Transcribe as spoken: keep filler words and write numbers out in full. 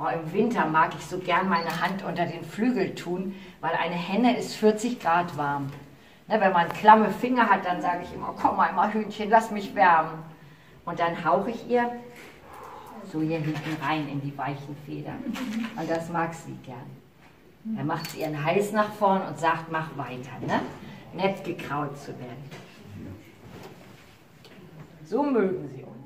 Oh, im Winter mag ich so gern meine Hand unter den Flügel tun, weil eine Henne ist vierzig Grad warm. Ne, wenn man klamme Finger hat, dann sage ich immer, komm mal, mal Hühnchen, lass mich wärmen. Und dann hauche ich ihr so hier hinten rein in die weichen Federn. Und das mag sie gern. Dann macht sie ihren Hals nach vorn und sagt, mach weiter, ne? Nett gekraut zu werden. So mögen sie uns.